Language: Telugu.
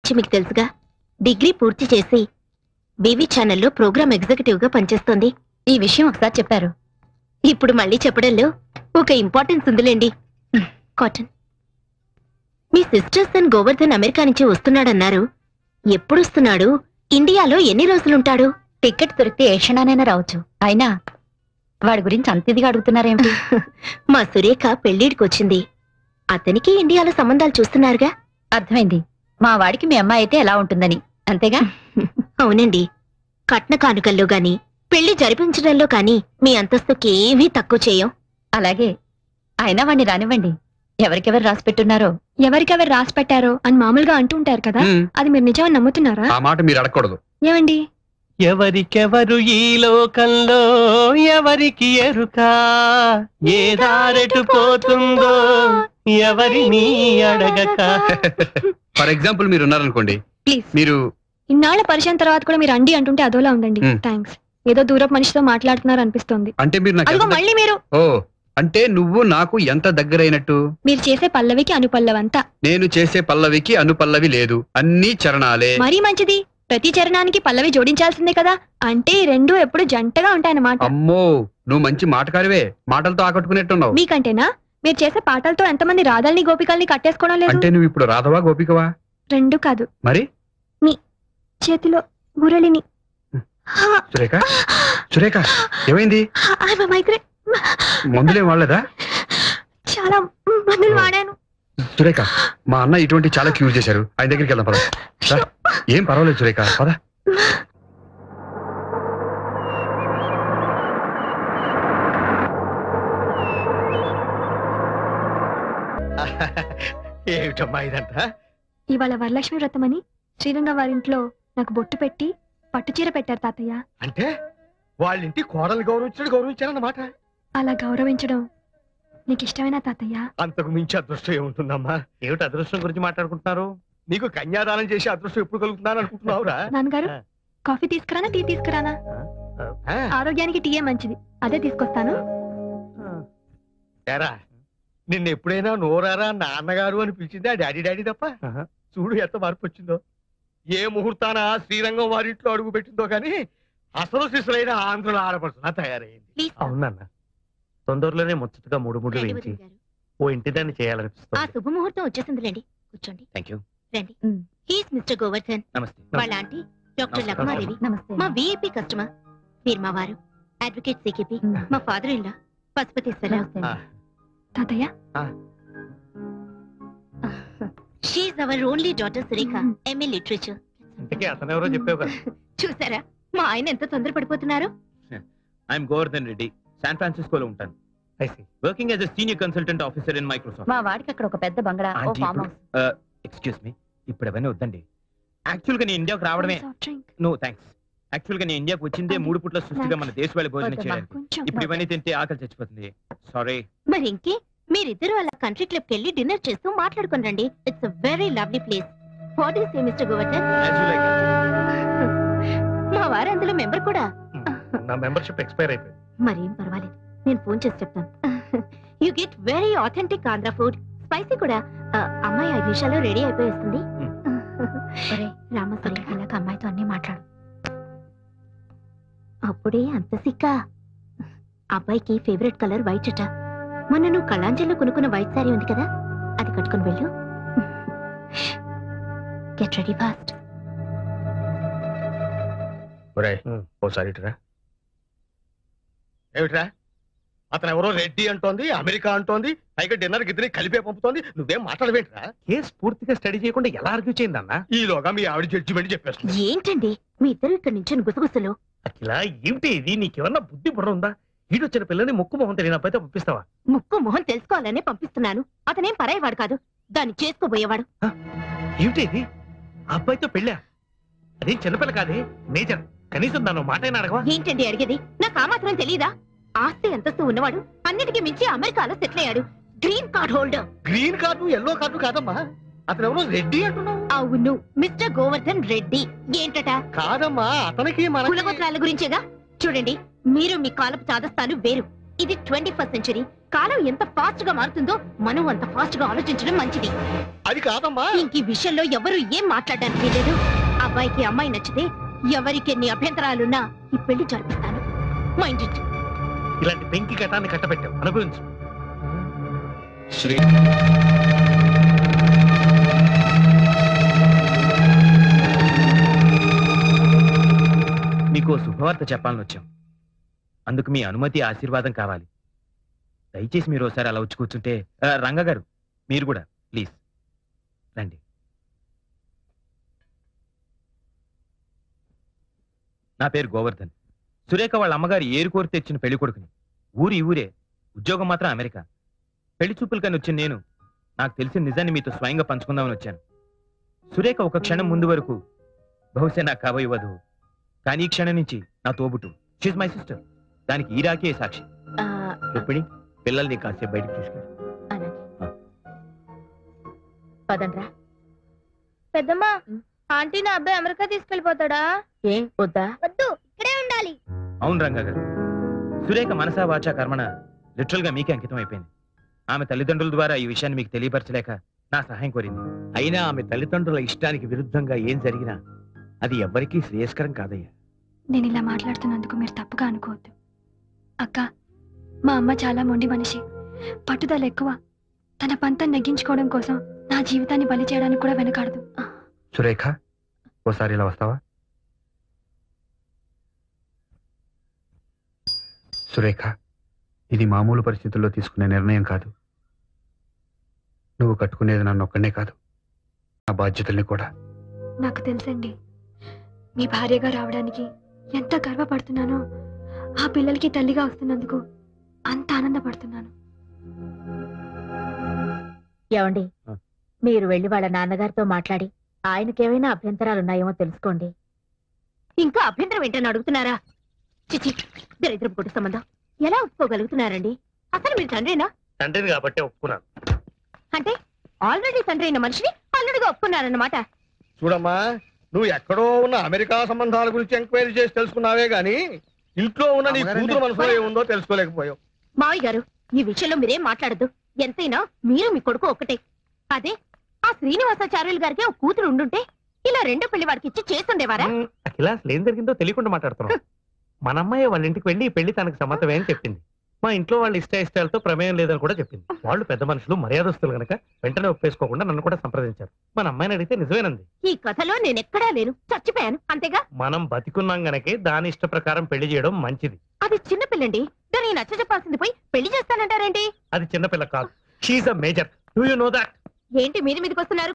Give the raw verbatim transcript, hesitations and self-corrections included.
గురించి మీకు తెలుసుగా. డిగ్రీ పూర్తి చేసి బీవీ ఛానల్లో ప్రోగ్రామ్ ఎగ్జిక్యూటివ్ గా పనిచేస్తోంది. ఈ విషయం ఒకసారి చెప్పారు, ఇప్పుడు మళ్ళీ చెప్పడంలో ఒక ఇంపార్టెన్స్ ఉందిలేండి. కాటన్, మీ సిస్టర్ సన్ గోవర్ధన్ అమెరికా నుంచి వస్తున్నాడన్నారు. ఎప్పుడు వస్తున్నాడు? ఇండియాలో ఎన్ని రోజులుంటాడు? టికెట్ దొరికితే ఏ క్షణానైనా రావచ్చు. అయినా వాడి గురించి అంత ఇదిగా అడుగుతున్నారేమిటి? మా సురేఖ పెళ్లిడికి వచ్చింది. అతనికి ఇండియాలో సంబంధాలు చూస్తున్నారుగా. అర్థమైంది. మా వాడికి మీ అమ్మాయి అయితే ఎలా ఉంటుందని, అంతేగా? అవునండి. కట్న కానుకల్లో గాని పెళ్లి జరిపించడంలో కాని మీ అంతస్తుకి ఏమీ తక్కువ చేయం. అలాగే. అయినా వాణ్ణి రానివ్వండి. ఎవరికెవరు రాసి పెట్టున్నారో ఎవరికెవరు రాసి పెట్టారో అని మామూలుగా అంటుంటారు కదా, అది మీరు నిజమని నమ్ముతున్నారా? ఆ మాట మీరు అడగకూడదు. ఏమండి? ఎవరికెవరు ఈ లోకంలో ఎవరికి ఎరుక, ఏ దారెటు పోతుందో ఎవరిని అడగక. ఫర్ ఎగ్జాంపుల్ మీరు ఉన్నారనుకోండి, ప్లీజ్. మీరు ఇన్నాళ్ల పరిచయం తర్వాత కూడా మీరు అండి అంటుంటే అదోలా ఉందండి. థ్యాంక్స్. ఏదో దూరపు మనిషితో మాట్లాడుతున్నారు అనిపిస్తుంది. అంటే మీరు నాకు మళ్ళీ మీరు ఓ అంటే నువ్వు నాకు ఎంత దగ్గరైనట్టు? మీరు చేసే పల్లవికి అనుపల్లవంతా. నేను చేసే పల్లవికి అనుపల్లవి లేదు, అన్ని చరణాలే. మరీ మంచిది. ప్రతి చరణానికి పల్లవి జోడించాల్సిందే కదా. అంటే రెండు ఎప్పుడు జంటగా ఉంటాయన్నమాట. అమ్మో, నువ్వు మంచి మాటకారివే. మాటలతో ఆకట్టుకునేట్టున్నావు. మీకంటేనా? మీరు చేసే పాటలతో ఎంతమంది రాధల్ని గోపికల్ని కట్టేసుకోవడం లేదు. అంటే నువ్వు ఇప్పుడు రాధవా గోపికవా? రెండు కాదు. మరి మీ చేతిలో మురళిని. సురేఖ, సురేఖ ఏమైంది? మందులేం వాడలేదా? చాలా మందులు వాడాను. సురేఖ, మా అన్న ఇటువంటి చాలా క్యూర్ చేశారు. ఆయన దగ్గరికి వెళ్దాం పద. ఏం పర్వాలేదు సురేఖ, పద. ఏమిటమ్మా ఇదంతా? ఇవాళ వరలక్ష్మి వ్రతం అని శ్రీరంగ వారింట్లో నాకు బొట్టు పెట్టి పట్టుచీర పెట్టారు తాతయ్య. అంటే వాళ్ళింటి కోడలు గౌరవించడం గౌరవించారన్నమాట. అలా గౌరవించడం నీకు ఇష్టమేనా తాతయ్య? అంతకు మించి అదృష్టం ఏముంటుందమ్మా? ఏమిటి అదృష్టం గురించి మాట్లాడుకుంటున్నారు? నీకు కన్యాదానం చేసి అదృష్టం ఎప్పుడు కలుగుతున్నాను అనుకుంటున్నావురా? నాన్నగారు, కాఫీ తీసుకురానా టీ తీసుకురానా? ఆరోగ్యానికి టీయే మంచిది, అదే తీసుకొస్తాను. ఏరా, నిన్న ఎప్పుడైనా నోరారా నాన్నగారు అని పిలిచింది ఆ డాడీ డాడీ తప్ప? చూడు ఎంత మార్పు వచ్చిందో. ఏ ముహూర్తాన శ్రీరంగం వారింట్లో అడుగు పెట్టిందో కానీ అసలు శిశులైన ఆంధ్రుల ఆడపడుతున్నా తయారైంది. అవునన్న, తొందరలోనే ముచ్చటగా మూడు మూడు వేయించి ఓ ఇంటి దాన్ని చేయాలనిపిస్తుంది. ఆ శుభముహూర్తం వచ్చేసిందిలేండి. కూర్చోండి. Thank you. రండి. He's mister Govardhan. నమస్తే. వాళ్ళ ఆంటీ డాక్టర్ లక్మాదేవి. మా విఐపి కస్టమర్. మీరు మా వారు అడ్వకేట్ సికేపి. మా ఫాదర్ ఇన్ లా పశుపతీశ్వరరావు. తాతయ్య, she's our only daughter Surekha, MA literature. ఇంతకీ అతను ఎవరో చెప్పావు కదా. చూసారా మా ఆయన ఎంత తొందర పడిపోతున్నారు? ఐఎమ్ గోవర్ధన్ రెడ్డి, శాన్ ఫ్రాన్సిస్కోలో ఉంటాను. Working as a senior consultant officer in Microsoft. మా వాడికి అక్కడ ఒక పెద్ద బంగళా, ఓ ఫామ్ హౌస్. ఎక్స్క్యూజ్ మీ, ఇప్పుడు అవన్నీ వద్దండి. యాక్చువల్ గా నేను ఇండియాకు రావడమే. No thanks. యాక్చువల్ గా నేను ఇండియాకు వచ్చిందే మూడు పుట్ల సృష్టిగా మన దేశ వాళ్ళ భోజనం చేయడానికి. ఇప్పుడు ఇవన్నీ తింటే ఆకలి చచ్చిపోతుంది. సారీ. మరి ఇంకే మీరిద్దరు అలా కంట్రీ క్లబ్ కి వెళ్ళి డిన్నర్ చేస్తూ మాట్లాడుకుని రండి. It's a very lovely place. What is a mister Govardhan? మా వారు అందులో మెంబర్ కూడా. నా మెంబర్షిప్ ఎక్స్పైర్ అయిపోయింది. మరేం పర్వాలేదు, నేను ఫోన్ చేసి చెప్తాను. You get very authentic Andhra food, spicy కూడా. అమ్మాయి ఐదు నిమిషాల్లో రెడీ అయిపోయేస్తుంది. రామసరి అలాగ అమ్మాయితో అన్ని మాట్లాడు. అప్పుడే అంత సిక్క. అబ్బాయికి ఫేవరెట్ కలర్ వైట్ అట. మొన్న నువ్వు కళాంజలిలో కొనుక్కున్న వైట్ సారీ ఉంది కదా, అది కట్టుకుని వెళ్ళు. Get ready fast. ఓసారి ఏమిట్రా, అతను ఎవరో రెడ్డి అంటోంది, అమెరికా అంటోంది, పైగా డిన్నర్ గిద్దరి కలిపే పంపుతోంది. నువ్వేం మాట్లాడవేంట్రా? కేసు పూర్తిగా స్టడీ చేయకుండా ఎలా ఆర్గ్యూ చేయిందన్నా? ఈలోగా మీ ఆవిడ జడ్జిమెంట్ చెప్పేస్తుంది. ఏంటండి మీ ఇద్దరు ఇక్కడ నుంచి గుసగుసలు? అట్లా ఏమిటి ఇది? నీకేమన్నా బుద్ధి బుర్ర ఉందా? ఈడొచ్చిన పిల్లని ముక్కు మొహం తెలియని అబ్బాయితో పంపిస్తావా? ముక్కు మొహం తెలుసుకోవాలనే పంపిస్తున్నాను. అతనేం పరాయవాడు కాదు, దాన్ని చేసుకోబోయేవాడు. ఏమిటి ఇది? అబ్బాయితో పెళ్ళా? అదేం చిన్నపిల్ల కాదే, మేజర్. కనీసం దాని మాట అయినా అడగవా? ఏంటండి అడిగేది? నాకు ఆ మాత్రం తెలీదా? ఆస్తి అంతస్తు ఉన్నవాడు, అన్నిటికీ మించి అమెరికాలో సెటిల్ అయ్యాడు. Green card holder. Green card yellow card కాదమ్మా, అతను ఎవరో రెడ్డి అంటున్నావు. అవును, మిస్టర్ గోవర్ధన్ రెడ్డి. ఏంటట? కాదమ్మా, అతనికి మన కులగోత్రాల గురించేగా. చూడండి, మీరు మీ కాలపు చాదస్తాలు వేరు. ఇది ట్వంటీ ఫస్ట్ సెంచరీ. కాలం ఎంత ఫాస్ట్ గా మారుతుందో మనం అంత ఫాస్ట్ గా ఆలోచించడం మంచిది. అది కాదమ్మా. ఇంక ఈ విషయంలో ఎవరు ఏం మాట్లాడడానికి లేదు. అబ్బాయికి అమ్మాయి నచ్చితే ఎవరికి ఎన్ని అభ్యంతరాలున్నా ఈ పెళ్లి జరిపిస్తాను. Mind it. ఇలాంటి పెంకి ఘటాన్ని కట్టబెట్టావు, అనుభవించు. శ్రీ మీకు శుభవార్త చెప్పాలని వచ్చాం. అందుకు మీ అనుమతి ఆశీర్వాదం కావాలి. దయచేసి మీరు ఒకసారి అలా వచ్చి కూర్చుంటే. రంగ గారు మీరు కూడా ప్లీజ్ రండి. నా పేరు గోవర్ధన్. సురేఖ వాళ్ళ అమ్మగారు ఏరు కోరి తెచ్చిన పెళ్లి కొడుకుని. ఊరి ఊరే, ఉద్యోగం మాత్రం అమెరికా. పెళ్లి చూపులు కానీ వచ్చిన నేను నాకు తెలిసిన నిజాన్ని మీతో స్వయంగా పంచుకుందామని వచ్చాను. సురేఖ ఒక క్షణం ముందు వరకు బహుశా నాకు కాబోయే వధువు, కానీ ఈ క్షణం నుంచి నా తోబుట్టు. She's my sister. దానికి ఈ రాకే సాక్షి. రుక్మిణి, పిల్లల్ని కాసేపు బయటకు తీసుకెళ్ళి. పదండ్రా. పెద్దమ్మా, ఆంటీ నా అబ్బాయి అమెరికా తీసుకెళ్లిపోతాడా? ఏం వద్దా? వద్దు, ఇక్కడే ఉండాలి. అవును రంగా గారు, సురేఖ మనసా వాచా కర్మణ లిటరల్ గా మీకే అంకితం అయిపోయింది. ఆమె తల్లిదండ్రుల ద్వారా ఈ విషయాన్ని మీకు తెలియపరచలేక నా సహాయం కోరింది. అయినా ఆమె తల్లిదండ్రుల ఇష్టానికి విరుద్ధంగా ఏం జరిగినా అది ఎవ్వరికీ శ్రేయస్కరం కాదయ్యా. నేను ఇలా మాట్లాడుతున్నందుకు మీరు తప్పుగా అనుకోవద్దు. అక్క, మా అమ్మ చాలా మొండి మనిషి, పట్టుదల ఎక్కువ. తన పంతం నెగ్గించుకోవడం కోసం నా జీవితాన్ని బలి చేయడానికి కూడా వెనకాడదు. సురేఖ, ఓసారి ఇలా వస్తావా? సురేఖ, ఇది మామూలు పరిస్థితుల్లో తీసుకునే నిర్ణయం కాదు. నువ్వు కట్టుకునేది నన్ను ఒక్కనే కాదు, నా బాధ్యతల్ని కూడా. నాకు తెలుసండి, మీ భార్యగా రావడానికి ఎంత గర్వపడుతున్నానో, ఆ పిల్లలకి తల్లిగా వస్తున్నందుకు అంత ఆనందపడుతున్నాను. ఏమండి, మీరు వెళ్లి వాళ్ళ నాన్నగారితో మాట్లాడి ఆయనకేమైనా అభ్యంతరాలున్నాయేమో తెలుసుకోండి. ఇంకా అభ్యంతరం ఏంటని అడుగుతున్నారా? చిచి, దరిద్రపు కుటుంబ సంబంధం ఎలా ఒప్పుకోగలుగుతున్నారండి? అసలు మీరు తండ్రినా? తండ్రిని కాబట్టి ఒప్పుకున్నాను. అంటే ఆల్రెడీ తండ్రి అయిన మనిషిని అల్లుడిగా ఒప్పుకున్నారన్నమాట. చూడమ్మా, నువ్వు ఎక్కడో ఉన్న అమెరికా సంబంధాల గురించి ఎంక్వైరీ చేసి తెలుసుకున్నావే గాని ఇంట్లో ఉన్న నీ కూతురు మనసులో ఏముందో తెలుసుకోలేకపోయావు. మావయ్య గారు, ఈ విషయంలో మీరేం మాట్లాడద్దు. ఎంతైనా మీరు మీ కొడుకు ఒక్కటే. అదే ఆ శ్రీనివాసాచార్యులు గారికి ఒక కూతురు ఉండుంటే ఇలా రెండో పెళ్లి వాడికి ఇచ్చి చేస్తుండేవారా? అఖిల, అసలు ఏం జరిగిందో తెలియకుండా మాట్లాడుతున్నావు. మన అమ్మాయి వాళ్ళ ఇంటికి వెళ్ళి ఈ పెళ్లి తనకు సమ్మతమే అని చెప్పింది. మా ఇంట్లో వాళ్ళ ఇష్ట ఇష్టాలతో ప్రమేయం లేదని కూడా చెప్పింది. వాళ్ళు పెద్ద మనుషులు, మర్యాదస్తులు గనక వెంటనే ఒప్పేసుకోకుండా నన్ను కూడా సంప్రదించారు. మన అమ్మాయిని అడిగితే నిజమేనంది. ఈ కథలో నేనెక్కడా లేను, చచ్చిపోయాను అంతేగా. మనం బతికున్నాం గనకే దాని ఇష్ట ప్రకారం పెళ్లి చేయడం మంచిది. అది చిన్నపిల్లండి, దాన్ని నచ్చ చెప్పాల్సింది పోయి పెళ్లి చేస్తానంటారేంటి? అది చిన్నపిల్ల కాదు, she's a major. Do you know that? ఏంటి మీద మీదకి వస్తున్నారు?